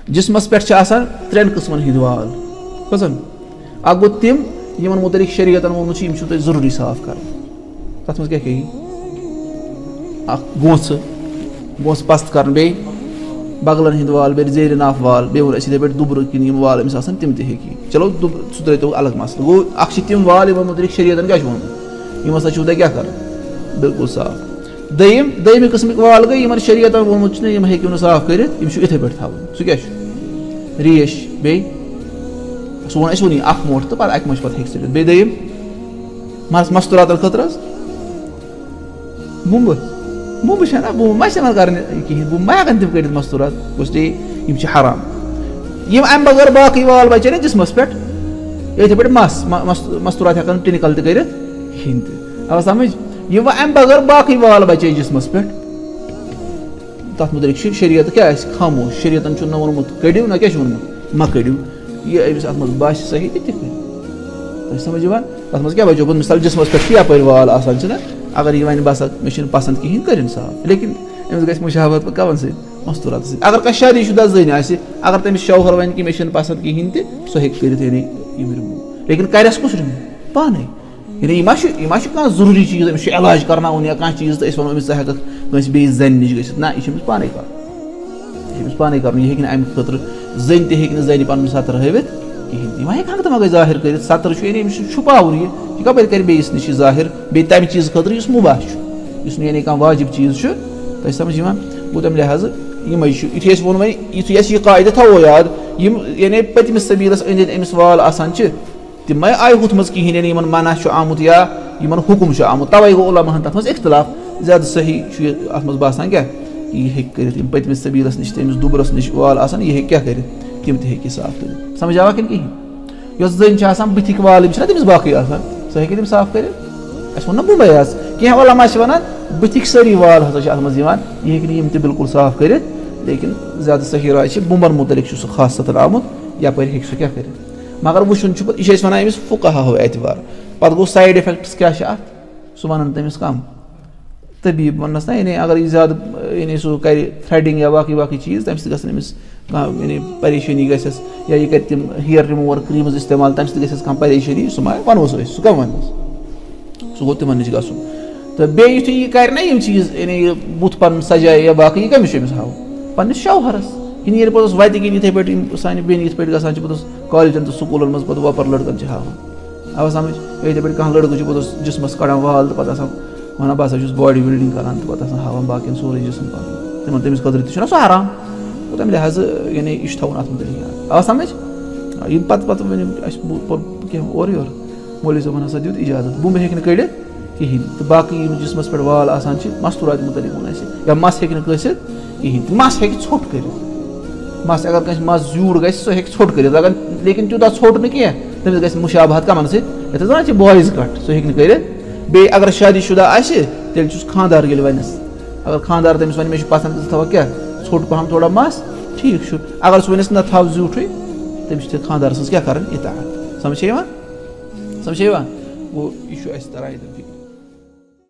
जिस्मस पे त्रेन किस्मन हिंद वाल कजन अख गो तम यमन मुतलिक शरीयतन वोनमुत तुम जरूरी साफ कर तथ मज क्या गोस पस्त कर बे बगलन हिंद वाल बे जेर नाफ वाल बे वो पे दुबर किन वाल अमिस तम ते चलो सह तो अलग मसल गो अख तम वाल मुतलिक शरीयतन क्या वोनमुत यम हसा क्या कर बिल्कुल साफ दयम किस्मिक वाल गई इन शरीयतन वोनमुत हेकू साफ कर इथे पे थवन सह क्या रेश बे सह वो वोनी अख मोट तो अक मज पे हेक बे दयम मस्तूरातन खतर बुम्ब बुम्ब ना बुम्ब मा कर बुम्ब मा हेकन तम कर मस्तूरात इसलिए यम हराम यम अम बगैर बाकी वाल बचे ना जिस्मस पे ये पे मस्तूरात हेकन टिनिकल कर अब समझ ये अम बगैर बाकी वाल बचे जिस्मस पे तथ मुतलिक शरीयत क्या खामोश शरीयतन न वोनमुत कड़ियो ना क्या वोनमुत मा कड़ियो ये अमिस अत मज बास सही तो समझ तथ मज क्या बचो मिसाल जिस्मस पे यप वाल आसान अगर यह वन बसा मे पसंद कहें कर साफ लेकिन अमिस गई मुशाबत कवन सत मस्तूरात सत अगर शादी शुदा जन अगर तमिस शौहर वन कि मे पसंद कहें तो हे कर रिमूव लेकिन करस कुछ रिमूव पाने यह जरूरी चीज अमिस इलाज करना या कह चीज तो वो अमिस हेक बे जन नश गि ना यह पाने कर पाने कर यह अमे खुद जन तन पन सतर हवित कहें वह हेक तम जाहिर कर सतर छुपावन यह कप कर बेस नश जाहिर बे तम चीज खुद मुबाह यानी कह वाजिब चीज तुम समझ गो तम लिहाज ये वो वो यह कायदे थो याद यानी पतमिस सबीलस अंद अमिस वाल आसान तम आय हुथ मज कहें यानी मना आमुत या हुकुम आमुत तवे गो उलमाहन तथ मज इख्तिलाफ ज्यादा सही अत मज बासान क्या यह हेक कर पतमिस सबीलस नश तमिस दुबरस नश वाल आसान यह हेक क्या कर तम ते साफ कर समझ आवा कि कहें जन बुथिक वाल तमिस बाकी सह हे तम साफ कर वो बुम्बे कह उलमा वन बुथिक सारी वाल हसा मज यह बिल्कुल साफ कर लेकिन ज्यादा सही राय बुम्बन मुतलिक सह खास सतर आमुत यप हे सह क्या कर मगर वुन यह वन अमिस फुकहाओ एतबार पे गो साइड इफेक्ट्स क्या सह वन तमिस कम तबीब वनस ना यानी अगर यह ज्यादा यानी सह कर थ्रेडिंग या बाकी बाकी चीज तम गमिस यानी परेशानी गस या यह कर तम हेयर रिमूवर क्रीम्स इस्तेमाल तम गस परेशानी सह वनो सह कम वन सह गो तिमन नश गन तो बे यह कर ना चीज यानी बुथ पन सजाए या बाकी यह कमिस हाव पन्निस शौहरस यह पे वत इथे पे सान बेन ये पे गसान पे कॉलेजन तो स्कूलन मज पे वपर लड़कन हावन आवा समझ ये पे कह लड़क पे जिस्मस कड़ान वाल तो पे वन बह बॉडी बिल्डिंग करान तो पे हावन बाकी सोरे जिसम पन तमिस खुद तो सह हराम गो तम लिहाज यानी यह थवन अत मुतलिक आवा समझ पे कह और योर मौलवी साहब हसा दित इजाजत बुम्ब हे कड़ कहें तो बाकी जिस्मस पे वाल आसान मस्तूरात मुतलिक वन या मस हे कहें मस हे ोट कर मस अगर कह मस जूड़ ग सह हे ोट कर अगर लेकिन तूत ोट न कह तमिस ग मुशाबहत कमन सत बॉयज कट सह हे कर बे अगर शादी शुदा तेल खानदार ये वनस अगर खानदार तमिस वन मे पसंद थव क्या ोट पहम थोड़ा मस ठीक अगर सह वनस न थव जूठे तमिस खानदार क्या कर इताअत समझ वो यह तरह